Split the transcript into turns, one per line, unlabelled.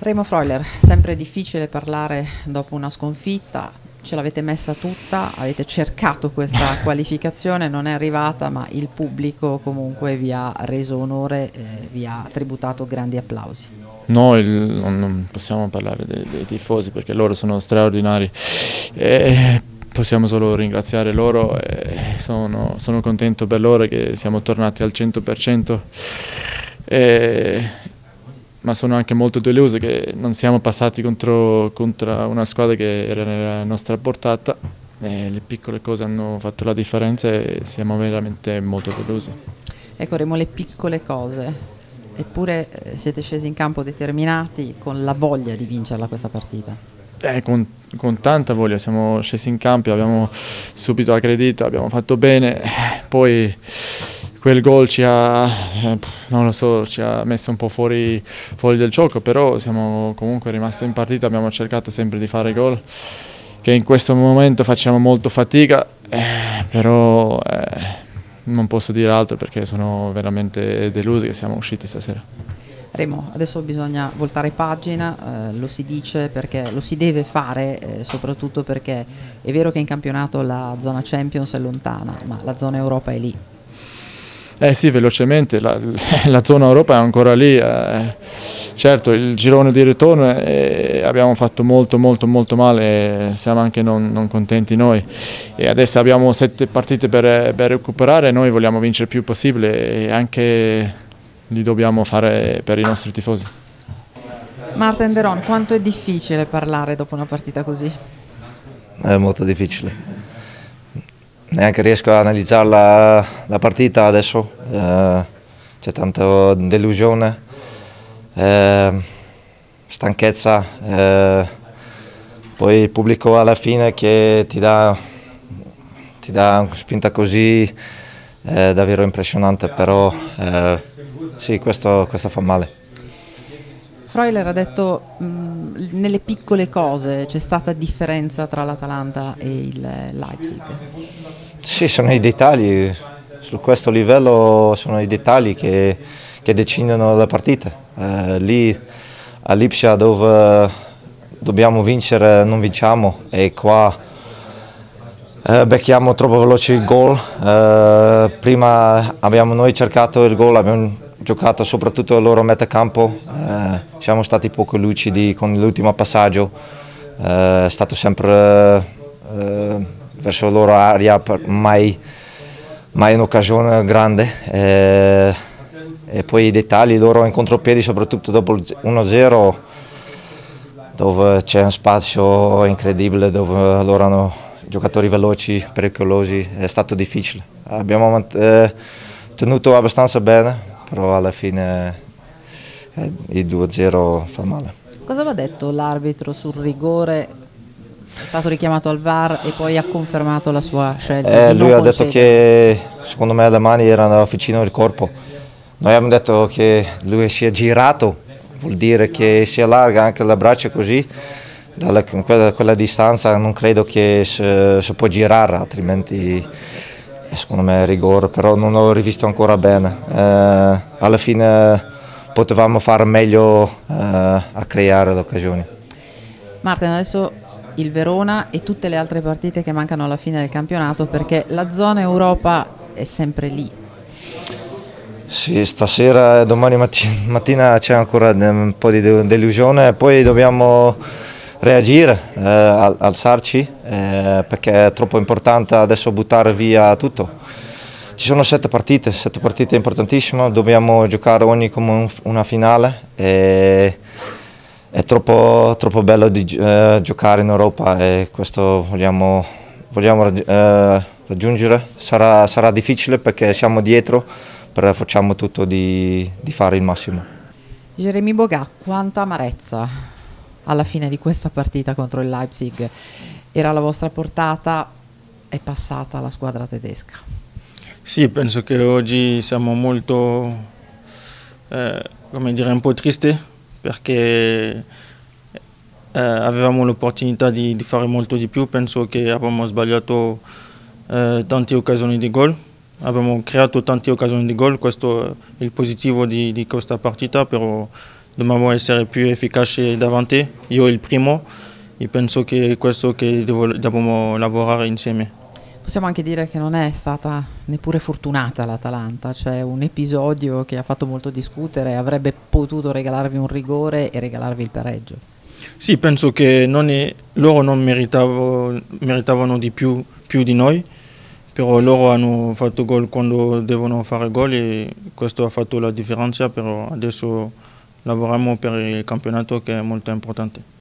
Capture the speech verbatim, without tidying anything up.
Remo Freuler, sempre difficile parlare dopo una sconfitta, ce l'avete messa tutta, avete cercato questa qualificazione, non è arrivata, ma il pubblico comunque vi ha reso onore, eh, vi ha tributato grandi applausi.
No, il, non possiamo parlare dei, dei tifosi perché loro sono straordinari e possiamo solo ringraziare loro e sono, sono contento per loro che siamo tornati al cento per cento. E, ma sono anche molto deluso che non siamo passati contro, contro una squadra che era nella nostra portata. E le piccole cose hanno fatto la differenza e siamo veramente molto delusi.
Ecco Remo, le piccole cose, eppure eh, siete scesi in campo determinati con la voglia di vincerla questa partita.
Eh, con, con tanta voglia siamo scesi in campo, abbiamo subito aggredito, abbiamo fatto bene, poi quel gol ci ha, eh, non lo so, ci ha messo un po' fuori, fuori del gioco, però siamo comunque rimasti in partita, abbiamo cercato sempre di fare gol, che in questo momento facciamo molto fatica, eh, però eh, non posso dire altro perché sono veramente deluso che siamo usciti stasera.
Remo, adesso bisogna voltare pagina, eh, lo si dice perché lo si deve fare, eh, soprattutto perché è vero che in campionato la zona Champions è lontana, ma la zona Europa è lì.
Eh sì, velocemente, la, la zona Europa è ancora lì, eh, certo il girone di ritorno eh, abbiamo fatto molto molto molto male, siamo anche non, non contenti noi e adesso abbiamo sette partite per, per recuperare e noi vogliamo vincere il più possibile e anche li dobbiamo fare per i nostri tifosi.
Martin De Roon, quanto è difficile parlare dopo una partita così?
È molto difficile. Neanche riesco a analizzare la, la partita adesso, eh, c'è tanta delusione, eh, stanchezza, eh, poi il pubblico alla fine che ti dà, ti dà una spinta così, è davvero impressionante, però eh, sì, questo, questo fa male.
Freuler ha detto mh, nelle piccole cose c'è stata differenza tra l'Atalanta e il Leipzig.
Sì, sono i dettagli, su questo livello sono i dettagli che, che decidono la partita. Eh, lì a Lipsia dove dobbiamo vincere non vinciamo e qua eh, becchiamo troppo veloci il gol. Eh, prima abbiamo noi cercato il gol, abbiamo giocato soprattutto il loro metacampo, eh, siamo stati poco lucidi con l'ultimo passaggio, eh, è stato sempre eh, verso la loro area, mai, mai un'occasione grande, eh, e poi i dettagli, loro in contropiedi soprattutto dopo il uno zero dove c'è un spazio incredibile, dove loro hanno giocatori veloci, pericolosi, è stato difficile. Abbiamo eh, tenuto abbastanza bene, però alla fine eh, il due zero fa male.
Cosa aveva detto l'arbitro sul rigore? È stato richiamato al V A R e poi ha confermato la sua scelta.
Eh,
di
lui
non
ha detto che secondo me le mani erano vicino al corpo. Noi abbiamo detto che lui si è girato, vuol dire che si allarga anche le braccia così, da quella, quella distanza non credo che si, si può girare, altrimenti secondo me è rigore, però non l'ho rivisto ancora bene. Eh, alla fine potevamo fare meglio eh, a creare le occasioni.
Martin, adesso il Verona e tutte le altre partite che mancano alla fine del campionato, perché la zona Europa è sempre lì.
Sì, stasera e domani mattina c'è ancora un po' di delusione e poi dobbiamo reagire, eh, alzarci, eh, perché è troppo importante adesso buttare via tutto. Ci sono sette partite, sette partite importantissime, dobbiamo giocare ogni come un, una finale e è troppo, troppo bello di eh, giocare in Europa e questo vogliamo, vogliamo eh, raggiungere. Sarà, sarà difficile perché siamo dietro, però facciamo tutto di, di fare il massimo.
Jérémy Boga, quanta amarezza alla fine di questa partita contro il Leipzig, era alla vostra portata, è passata la squadra tedesca.
Sì, penso che oggi siamo molto, eh, come dire, un po' tristi perché eh, avevamo l'opportunità di, di fare molto di più, penso che abbiamo sbagliato eh, tante occasioni di gol, abbiamo creato tante occasioni di gol, questo è il positivo di, di questa partita, però dobbiamo essere più efficaci davanti, io il primo, e penso che questo che devo, dobbiamo lavorare insieme.
Possiamo anche dire che non è stata neppure fortunata l'Atalanta, c'è un episodio che ha fatto molto discutere, avrebbe potuto regalarvi un rigore e regalarvi il pareggio.
Sì, penso che non è, loro non meritavo, meritavano di più, più di noi, però loro hanno fatto gol quando devono fare gol e questo ha fatto la differenza, però adesso lavoriamo per il campionato che è molto importante.